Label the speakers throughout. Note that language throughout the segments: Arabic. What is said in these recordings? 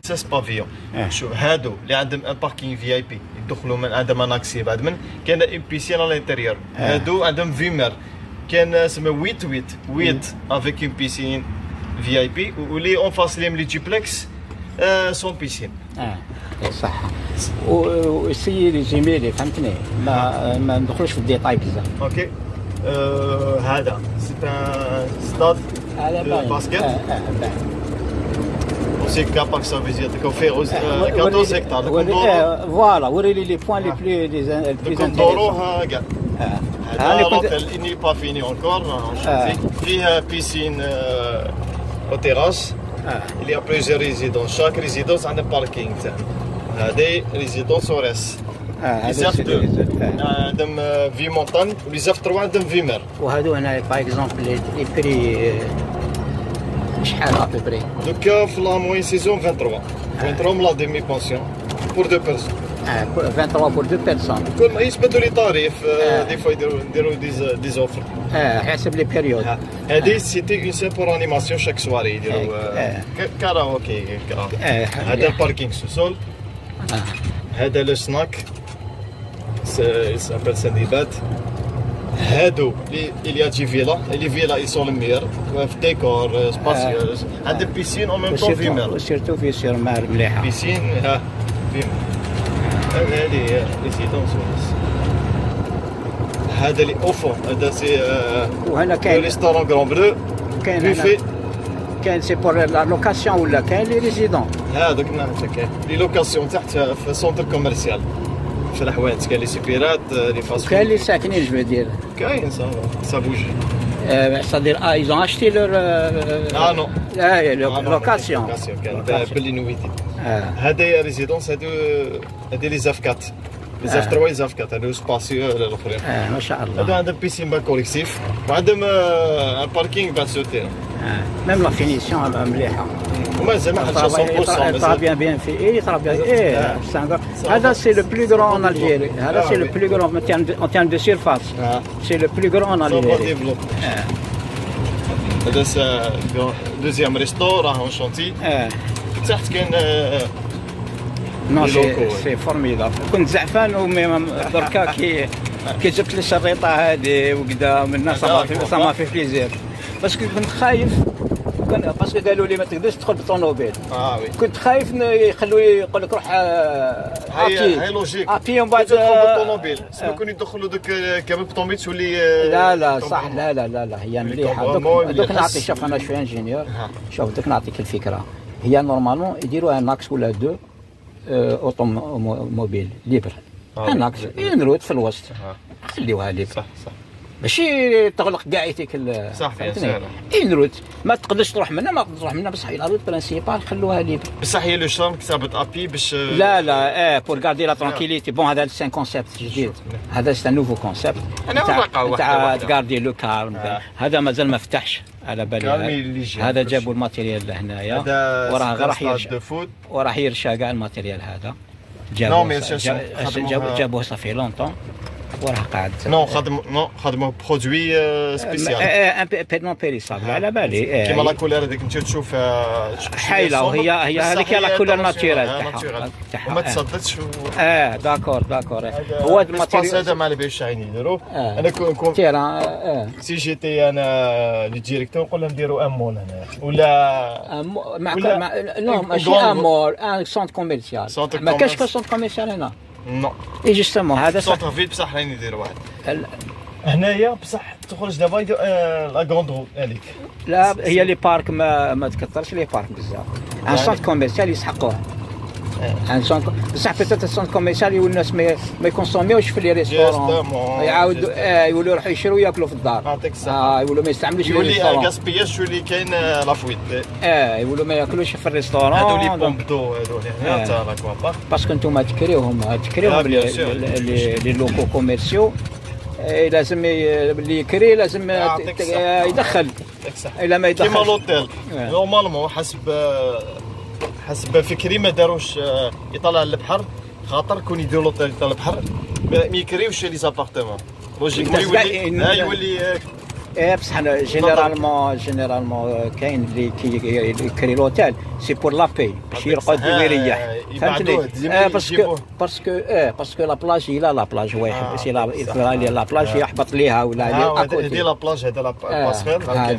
Speaker 1: 6 بافيون. شو هادو اللي عندهم ان باركينغ في اي بي يدخلوا من عندهم ان اكسي بعد من كاين اون بيسين على الانتيريور. هادو عندهم فيمر كان سما 8 افيك اون بيسين في اي بي ولي اون فاس ليهم لي دوبلكس سون بيسين.
Speaker 2: صح. وسي لي جيميلي فهمتني ما ندخلوش في الديتاي بزاف.
Speaker 1: اوكي. هذا سي ان ستاد باسكيت. سي كاباك سا فيزيت كوفي 14 هكتار.
Speaker 2: فوالا وريلي لي بوين لي بلو
Speaker 1: كوندوروها كاع. هذا لوتيل اني با فيني اونكور. فيها بيسين او تيراس. Il y a plusieurs résidences. Chaque résidence a un parking. هذه ريزيدونس اوريس. بزاف عندهم في مونطان وبزاف تروا عندهم في مير.
Speaker 2: وهادو هنا باغ اكزومبل لي بري شحال ابري؟
Speaker 1: دوكا في لا موين سيزون 23 من لا ديمي بونسيون بور دو بيرسون.
Speaker 2: 23 بور دو بيرسون.
Speaker 1: كل ما يثبتوا لي طاريف دي فوا يديروا دي زوفر.
Speaker 2: حسب لي بيريود.
Speaker 1: هذه سيتي اون سي بور انيماسيون شاك سواري يديروا كاراوكي. هذا الباركينغ سو سول. هذا لو سناك سابيل سنديبات. هادو اللي يجي فيلا لي فيلا يسون المير في ديكور سباسيو. عندهم بيسين او ميم طون في مير.
Speaker 2: سيرتو في سير مار مليحه.
Speaker 1: بيسين ها في مير. هذه ريزيدونس ونص. هذا اللي اوفون هذا سي
Speaker 2: وهنا كاين
Speaker 1: ريستورون غران بلو.
Speaker 2: كاين سي بور لا لوكاسيون ولا كاين لي ريزيدون.
Speaker 1: هذوك كاين لي لوكاسيون تحت في سونتر كوميرسيال في الحوانت. كاين لي سوبيرات لي فاس.
Speaker 2: كاين لي ساكنين جو دير.
Speaker 1: كاين سا بوجي.
Speaker 2: c'est-à-dire ils ont acheté leur
Speaker 1: non
Speaker 2: لوكاسيون
Speaker 1: كان باللي نويتي. هذا ريزيدونس هادو لي زافكات لي زاف 3 لي زافكات هادو سباسيو الاخرين.
Speaker 2: ما شاء الله.
Speaker 1: هادو عندهم بيسين با كوليكتيف وعندهم ان باركينغ بعد سوتير.
Speaker 2: ميم لا فينيسيون مليحه
Speaker 1: ومازال ما حدش 100%.
Speaker 2: طرا بيان في طرا بيان. هذا سي لو بلو غران ان الجيري. هذا سي لو بلو غران en termes de surface. سي لو بلو غران ان الجيري.
Speaker 1: هذا دوزيام ريستو راه اون شونتي. تحت كاين
Speaker 2: نو سي فورميدابل. كنت زعفان دركا كي جبت لي الشريطه هذه وكذا من الناس ما في بليزير باسكو كنت خايف. باسكو قالوا لي ما تقدرش تدخل بالطوموبيل.
Speaker 1: وي
Speaker 2: كنت خايف يخلوا يقول لك روح
Speaker 1: هاي لوجيك
Speaker 2: ابي ومن بعد
Speaker 1: تدخل بالطوموبيل. يكون يدخلوا دوك كامل بالطوموبيل تولي
Speaker 2: لا صح. لا هي مليحه. دوك نعطي شوف انا شويه انجينيور. شوف دوك نعطيك الفكره. هي نورمالمون يديروها ناكس ولا دو اوتوموبيل ليبر. ناكس ينروت في الوسط خليوها ليبر.
Speaker 1: صح
Speaker 2: ماشي تغلق كاع يديك.
Speaker 1: صح
Speaker 2: فهمتني. روت ما تقدرش تروح منها بصح لا روت برينسيبال خلوها ليبر. بصح
Speaker 1: هي لو شارم كتابت ابي باش
Speaker 2: لا بور غاردي لا ترانكيليتي. بون هذا سي ان كونسيبت جديد. هذا سي نوفو كونسيبت تاع غاردي لو كالم. هذا مازال ما فتحش على بالي. هذا جابوا الماتيريال لهنايا وراه يرشى كاع الماتيريال هذا. جابوه صافي لونطون وراه قاعد.
Speaker 1: نو خدموا برودوي سبيسيال
Speaker 2: ان بيرمون بيريسابل على بالي.
Speaker 1: كيما لا كولور هذيك انت تشوف
Speaker 2: حايله وهي هذيك لا كولور ناتشورال
Speaker 1: تاعها وما تصدتش.
Speaker 2: داكور هو
Speaker 1: الماتيريال هذا ما بيش شاين يديروا. انا كون سي جي تي انا لي ديريكتور نقول لهم ديروا ان مول هنا ولا
Speaker 2: نو ماشي ان مول ان سونتر كوميرسيال. ما كاينش سونتر كوميرسيال هنا.
Speaker 1: نو
Speaker 2: اي جوستومون هذا
Speaker 1: سونتر فيل بصح راين يديروا واحد هنايا بصح تخرج دابا لا كروند رود هذيك.
Speaker 2: لا هي لي بارك ما تكثرش لي بارك بزاف. ان سونتر كوميرسيال يسحقوه. ان سونتر بصح بيتيت السونتر كوميرسيال والناس ما يكونسوميوش في لي ريستورون. يعاودوا يولوا يروحوا يشروا ياكلوا في الدار. يولوا ما يستعملوش في الريستورون.
Speaker 1: يولي غاسبياج يولي كاين لافويت.
Speaker 2: يولوا ما ياكلوش في الريستورون.
Speaker 1: هادو لي بومبدو هادو هنا تاع لاكوا
Speaker 2: باسكو نتوما تكريوهم لي لوكو كوميرسيو. لازم اللي يكري لازم يدخل. الا ما يدخل
Speaker 1: كيما لوتيل نورمالمون حسب فكري ما داروش يطلع للبحر خاطر كون يديروا لوطيل يطلع للبحر ما يكريوش لي زابارتمون لوجيكمون يولي
Speaker 2: بصح جينيرالمون كاين اللي كيكري لوتيل سي بور لا باي باش يرقد ويريح، فهمتني؟ باسكو لا بلاج لا بلاج واحد سي لا بلاج يحبط ليها ولا
Speaker 1: هذه لا بلاج، هذا لا باسفير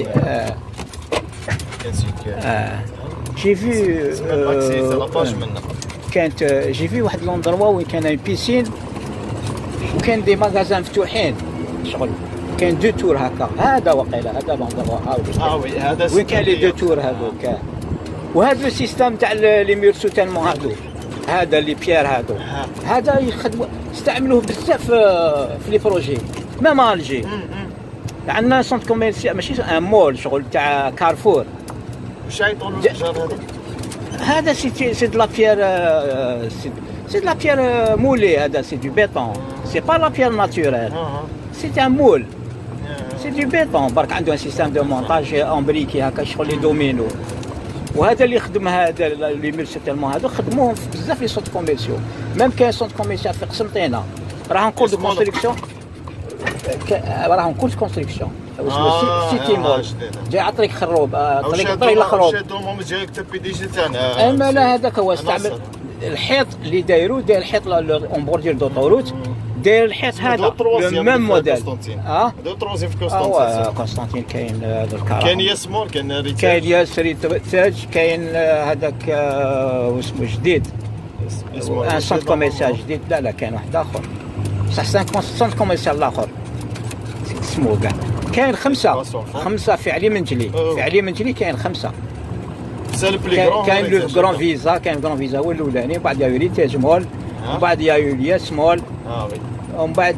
Speaker 2: جي في كانت جي في واحد لوندروا وين كان بيسين وكان دي ماغازان مفتوحين شغل، كان دو تور هكا، هذا وقيله هذا لوندروا
Speaker 1: وي هذا
Speaker 2: وين كان لي دو تور هذوك، وهذا لو سيستم تاع لي مير سوتينمون هذو، هذا لي بيير هذو، هذا يخدموا استعملوه بزاف في لي بروجي ميم الجي. عندنا سونت كوميرسيال ماشي ان مول شغل تاع كارفور.
Speaker 1: واش يعيطوا له الحجر هذا؟
Speaker 2: هذا سي دو لا بيير، سي دو لا بيير مولي، هذا سي دو بيتون، سي با لا بيير ناتوريل، سي ان مول، سي دو بيتون برك عنده ان سيستم دو مونتاج امبريكي هكا شغل لي دومينو. وهذا اللي خدم هذا لي ميرسيتالمون هذو خدموهم بزاف لي سونت كوميرسيو، ميم كاين سونت كوميرسيال في قسنطينه راهم كول دو كونستركسيون، راهم كول كونستركسيون سيتي مول جاي عطريك خروب طريق الخروب
Speaker 1: شادوهم جايك تا بي دي جي تاعنا.
Speaker 2: اما لا هذاك هو استعمل الحيط اللي دايرو، داير الحيط اون بوردير دوطوروت، داير الحيط هذا لو ميم موديل.
Speaker 1: دو تروزيام في كونستانتين.
Speaker 2: كونستانتين كاين الكارا،
Speaker 1: كاين ياسمور، كاين ريتاج،
Speaker 2: كاين ياسري تاج، كاين هذاك واسمه جديد ان سونت كوميرسيال جديد، لا كاين واحد اخر بصح سونت كوميرسيال الاخر اسمه كاع كاين خمسه في علي منجلي، في علي منجلي كاين 5. كاين لو غران فيزا، كاين غران فيزا هو الاولاني، ومن بعد يايو ريتاج مول، ومن بعد يايو الياس مول، ومن بعد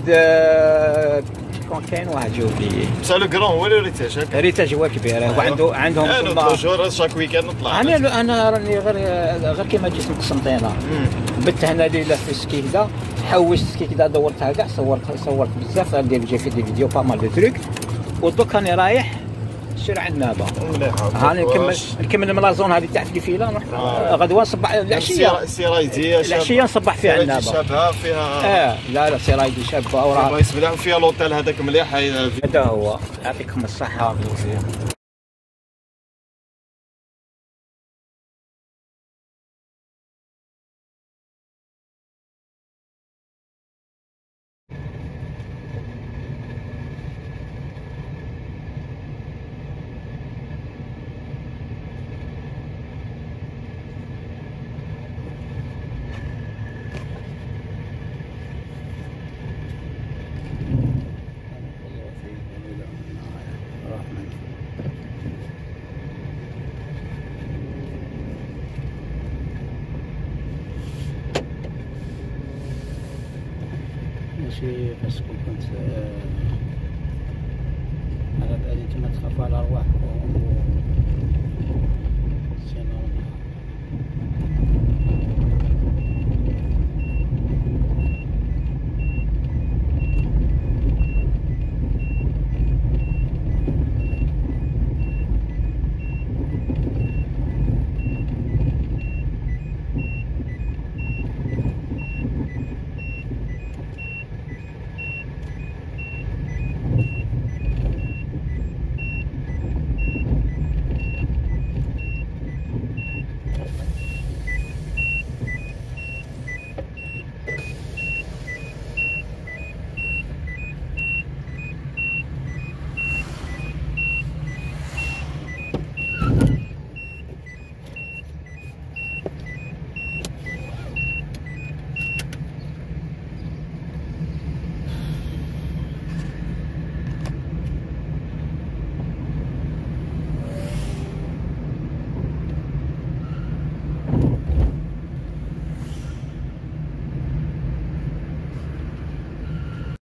Speaker 2: كاين واحد جوبلي
Speaker 1: بصح لو غران هو ريتاج،
Speaker 2: ريتاج هو كبير، هو عندهم
Speaker 1: توجور شاك ويكاند نطلع.
Speaker 2: انا راني غير كيما جيت من قسنطينه بت هنا ليله في سكيكدا، حوشت سكيكدا دورتها كاع، صورت بزاف، ندير جي في دي فيديو با مال دو تروك، ودوك راني رايح سير عنابه. هاني نكمل من لازون هذه تاع فيلا نروح غدوه نصبح العشيه، العشيه نصبح فيها عنابه
Speaker 1: شابها فيها.
Speaker 2: لا سرايدي شابه وراه
Speaker 1: يسبح فيها لوطيل هذاك مليح.
Speaker 2: هذا هو يعطيكم الصحه. ماشي باسكو كنت على بالي نتوما تخافوا على ارواحكم